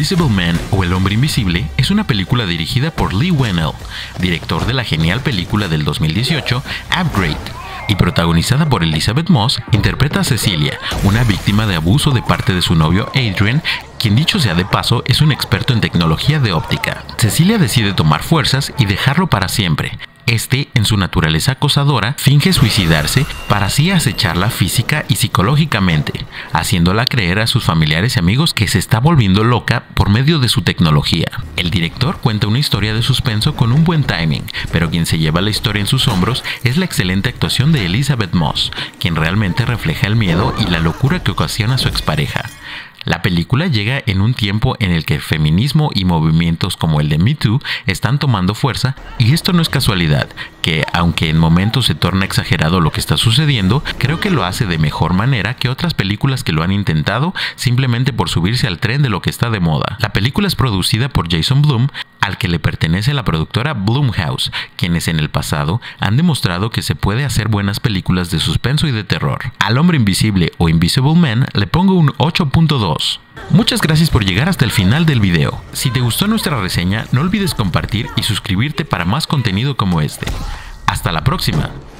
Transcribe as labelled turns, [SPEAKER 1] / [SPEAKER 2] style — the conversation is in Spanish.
[SPEAKER 1] Invisible Man o El Hombre Invisible es una película dirigida por Leigh Whannell, director de la genial película del 2018 Upgrade, y protagonizada por Elisabeth Moss. Interpreta a Cecilia, una víctima de abuso de parte de su novio Adrian, quien dicho sea de paso es un experto en tecnología de óptica. Cecilia decide tomar fuerzas y dejarlo para siempre. Este, en su naturaleza acosadora, finge suicidarse para así acecharla física y psicológicamente, haciéndola creer a sus familiares y amigos que se está volviendo loca por medio de su tecnología. El director cuenta una historia de suspenso con un buen timing, pero quien se lleva la historia en sus hombros es la excelente actuación de Elisabeth Moss, quien realmente refleja el miedo y la locura que ocasiona su expareja. La película llega en un tiempo en el que el feminismo y movimientos como el de Me Too están tomando fuerza, y esto no es casualidad, que aunque en momentos se torna exagerado lo que está sucediendo, creo que lo hace de mejor manera que otras películas que lo han intentado simplemente por subirse al tren de lo que está de moda. La película es producida por Jason Blum, al que le pertenece la productora Blumhouse, quienes en el pasado han demostrado que se puede hacer buenas películas de suspenso y de terror. Al Hombre Invisible o Invisible Man le pongo un 8.2. Muchas gracias por llegar hasta el final del video. Si te gustó nuestra reseña, no olvides compartir y suscribirte para más contenido como este. Hasta la próxima.